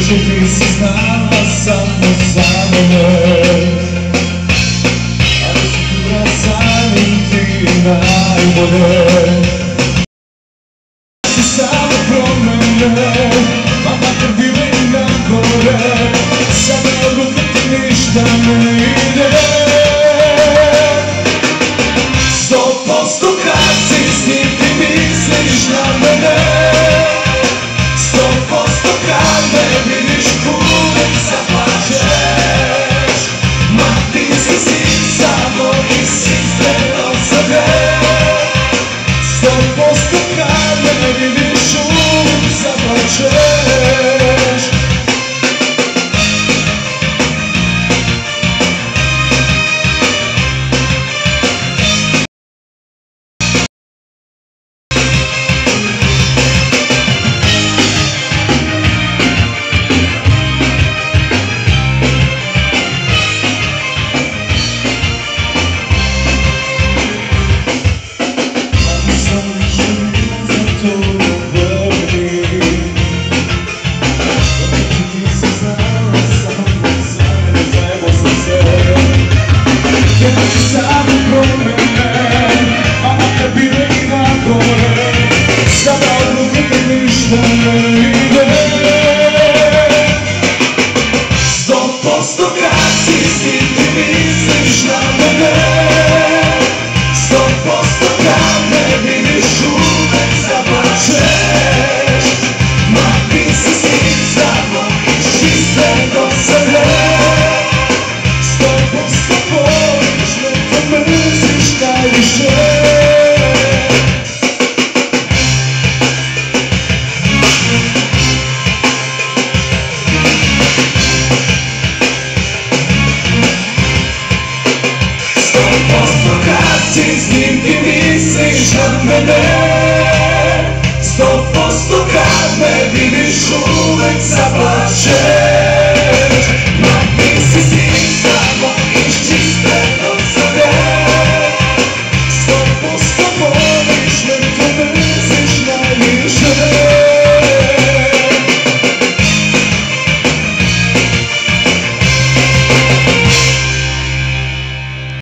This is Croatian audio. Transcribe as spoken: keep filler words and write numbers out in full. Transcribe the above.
Više ti si znala samo za mene, ali si bila samim ti najbolje. Si samo promene, ma makar bile i nagore, sada od ruke ti ništa ne ide. Sto posto kad si s njim ti misliš na mene, sto posto kad me vidiš uvek zaplačeš. Ma ti si sin samo istinstvenog za me, sto posto kad me vidiš uvek zaplačeš. Sto posto kad si s njim ti misliš na mene, sto posto kad me vidiš uvek zaplačeš. Ma ti si sin samo istinstvenog za me, sto posto voliš me, to mrziš najviše. S njim ti misliš na mene, sto posto kad me vidiš uvek zaplačeš.